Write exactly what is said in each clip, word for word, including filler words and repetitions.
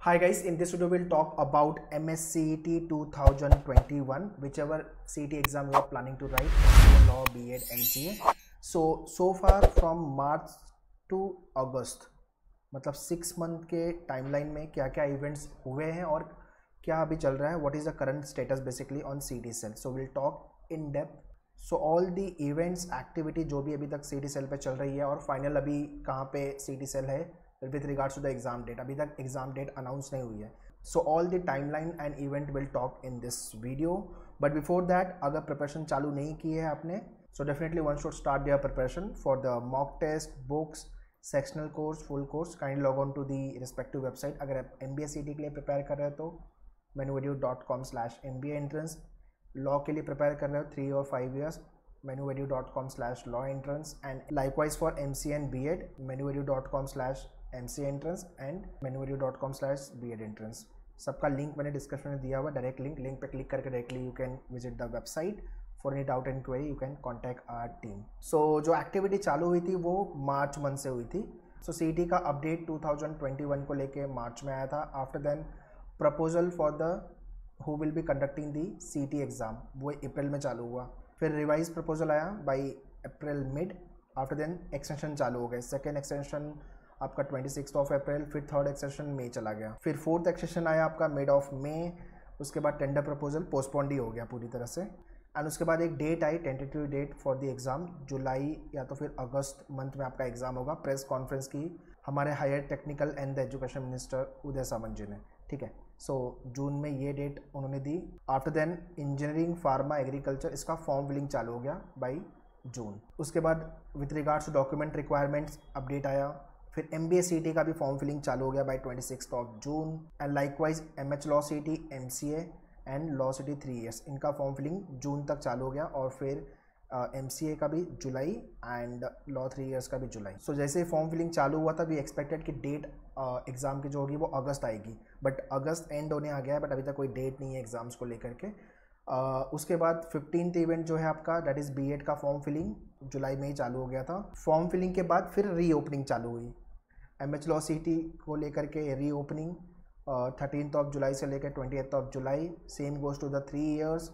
Hi guys, in this video we'll talk about M S C E T twenty twenty-one, whichever C E T exam you are planning to write, M B A Law, B Ed, M C A. So, so far from March to August, मतलब six month के timeline में क्या क्या events हुए हैं और क्या अभी चल रहा है, what is the current status basically on C T cell. So will talk in depth. So all the events activity जो भी अभी तक सी टी सेल पे चल रही है और फाइनल अभी कहाँ पे सी टी सेल है with regards to the exam date. अभी तक एग्जाम डेट अनाउंस नहीं हुई है. So all the timeline and event will talk in this video. But before that, अगर प्रिपरेशन चालू नहीं की है आपने, so definitely one should start their preparation for the mock test, books, sectional course, full course. Kind log on to the respective website. अगर आप M B A C T के लिए प्रिपेयर कर रहे हो तो मेनूवेडियो dot com slash M B A entrance. Law के लिए प्रिपेयर कर रहे हो थ्री और फाइव ईयर्स, मेनूवेडियो dot com slash law entrance. And likewise for M C and B Ed, मेनूवेडियो dot com slash M C entrance and मेनूवेडियो dot com slash B Ed entrance. सबका लिंक मैंने description में दिया हुआ, direct link. Link पे click करके directly you can visit the website. For any doubt and query you can contact our team. So जो activity चालू हुई थी वो मार्च मंथ से हुई थी. सो सी टी का update two thousand twenty one को लेके मार्च में आया था. After then proposal for the who will be conducting the C T exam, वो अप्रैल में चालू हुआ. फिर रिवाइज प्रपोजल आया by April mid. After then extension चालू हो गए. सेकेंड एक्सटेंशन आपका ट्वेंटी सिक्स ऑफ अप्रैल, फिर थर्ड एक्सटेंशन मई चला गया. फिर फोर्थ एक्सटेंशन आया आपका मिड ऑफ मई. उसके बाद टेंडर प्रपोजल पोस्टपोन्ड ही हो गया पूरी तरह से. एंड उसके बाद एक डेट आई, tentative date for the exam. जुलाई या तो फिर अगस्त मंथ में आपका एग्ज़ाम होगा. प्रेस कॉन्फ्रेंस की हमारे higher technical and the education minister Uday Samant ji ने. ठीक है. सो so, जून में ये डेट उन्होंने दी. After then engineering, pharma, agriculture, इसका फॉर्म फिलिंग चालू हो गया बाई जून. उसके बाद with regards to document requirements update आया. फिर M B A C T का भी फॉर्म फिलिंग चालू हो गया by twenty six of June. And likewise M H law C T, M C A and law C T three years, इनका form filling June तक चालू हो गया. और फिर एम सी ए का भी जुलाई एंड लॉ थ्री ईयर्स का भी जुलाई. सो so, जैसे फॉर्म फिलिंग चालू हुआ था वी एक्सपेक्टेड कि डेट एग्ज़ाम की जो होगी वो अगस्त आएगी. बट अगस्त एंड होने आ गया है, बट अभी तक कोई डेट नहीं है एग्ज़ाम्स को लेकर के. uh, उसके बाद फिफ्टींथ इवेंट जो है आपका, दैट इज़ बी एड का फॉर्म फिलिंग जुलाई में ही चालू हो गया था. फॉर्म फिलिंग के बाद फिर री ओपनिंग चालू हुई. M H law C T को लेकर के री ओपनिंग थर्टीन ऑफ जुलाई से लेकर twenty eighth of July. Same goes to the three years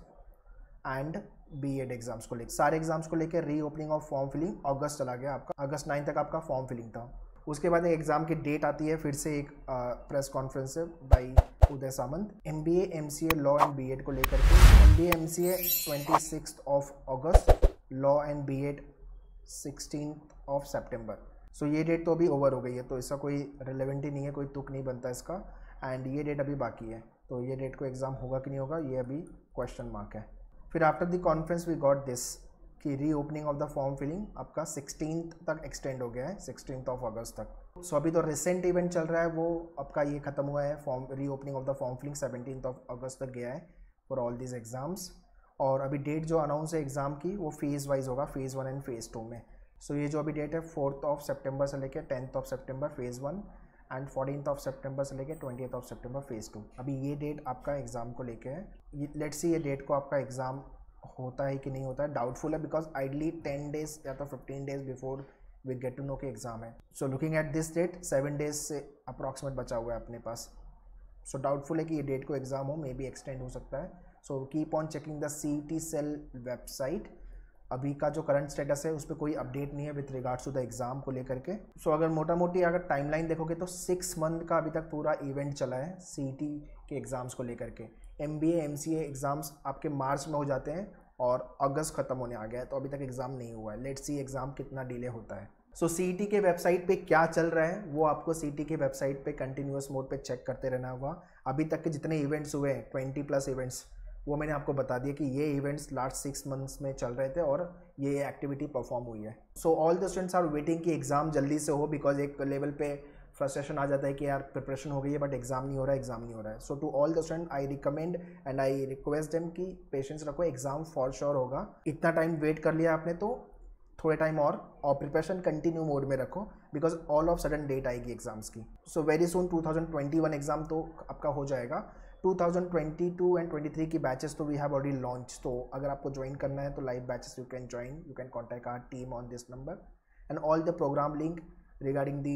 and B Ed exams को लेकर, सारे एग्जाम्स को लेकर reopening of form filling अगस्त चला गया आपका. अगस्त नाइन तक आपका फॉर्म फिलिंग था. उसके बाद एक एग्जाम की डेट आती है फिर से एक प्रेस कॉन्फ्रेंस से by Uday Samant. M B A, M C A, law and B Ed को लेकर के. M B A, M C A twenty six of August, law and B Ed sixteen of September. सो ये डेट तो अभी ओवर हो गई है, तो इसका कोई रिलेवेंट ही नहीं है, कोई तुक नहीं बनता इसका. एंड ये डेट अभी बाकी है, तो ये डेट को एग्ज़ाम होगा कि नहीं होगा ये अभी क्वेश्चन मार्क है. फिर after the conference we got this कि reopening of the form filling आपका सिक्सटीन तक एक्सटेंड हो गया है, सिक्सटीन ऑफ अगस्त तक. सो so, अभी तो रिसेंट इवेंट चल रहा है वो आपका ये खत्म हुआ है. Form reopening of the form filling seventeen of August तक गया है फॉर ऑल दीज एग्जाम्स. और अभी डेट जो अनाउंस है एग्ज़ाम की वो फेज़ वाइज होगा, phase one and phase two में. सो so, ये जो अभी डेट है फोर्थ ऑफ सितंबर से लेकर tenth of September phase one and fourteen of September से लेकर twenty of September phase two. अभी ये डेट आपका एग्ज़ाम को लेके है. लेट्स सी ये डेट को आपका एग्ज़ाम होता है कि नहीं होता है, डाउटफुल है. बिकॉज आइडली टेन डेज या तो fifteen days before we get to know कि एग्ज़ाम है. So looking at this date seven days से अप्रॉक्सीमेट बचा हुआ है अपने पास. सो so, डाउटफुल है कि ये डेट को एग्ज़ाम हो, मे बी एक्सटेंड हो सकता है. So keep on checking the C T cell website. अभी का जो करंट स्टेटस है उस पर कोई अपडेट नहीं है with regards to the exam को लेकर के. सो so, अगर मोटा मोटी अगर टाइमलाइन देखोगे तो सिक्स मंथ का अभी तक पूरा इवेंट चला है सी टी के एग्ज़ाम्स को लेकर के. M B A, M C A exams आपके मार्च में हो जाते हैं और अगस्त ख़त्म होने आ गया है, तो अभी तक एग्ज़ाम नहीं हुआ है. लेट्स सी एग्ज़ाम कितना डिले होता है. सो सी टी के वेबसाइट पे क्या चल रहा है वो आपको सी टी के वेबसाइट पे कंटिन्यूस मोड पे चेक करते रहना होगा. अभी तक के जितने इवेंट्स हुए हैं ट्वेंटी प्लस इवेंट्स, वो मैंने आपको बता दिया कि ये इवेंट्स लास्ट सिक्स मंथ्स में चल रहे थे और ये एक्टिविटी परफॉर्म हुई है. So all the students are waiting कि एग्ज़ाम जल्दी से हो, बिकॉज एक लेवल पे फ्रस्ट्रेशन आ जाता है कि यार प्रिपरेशन हो गई है बट एग्ज़ाम नहीं हो रहा है, एग्ज़ाम नहीं हो रहा है. So to all the student I recommend and I request them कि पेशेंस रखो, एग्ज़ाम फॉर श्योर होगा. इतना टाइम वेट कर लिया आपने तो थोड़े टाइम और और प्रिपरेशन कंटिन्यू मोड में रखो, because all of sudden date आएगी एग्जाम्स की. So very soon two thousand twenty one exam तो आपका हो जाएगा. Two thousand twenty two and twenty three की बैचेस तो वी हैव ऑलरेडी लॉन्च. तो अगर आपको ज्वाइन करना है तो live batches you can join, you can contact our team on this number. And all the program link regarding the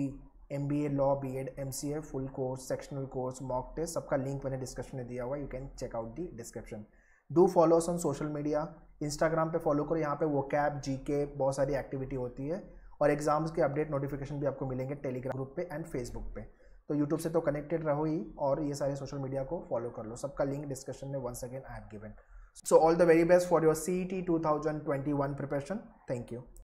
M B A law, B Ed, M C A, full course, sectional course, mock test, सबका link मैंने description में दिया हुआ है, you can check out the description. Do follow us on social media, Instagram पे follow करो, यहाँ पे वो कैब जी के बहुत सारी एक्टिविटी होती है, और एग्जाम्स के अपडेट नोटिफिकेशन भी आपको मिलेंगे टेलीग्राम ग्रुप पे एंड फेसबुक पे। तो यूट्यूब से तो कनेक्टेड रहो ही, और ये सारे सोशल मीडिया को फॉलो कर लो, सबका लिंक डिस्क्रिप्शन में once again I have given. So all the very best for your C E T two thousand twenty one preparation. Thank you.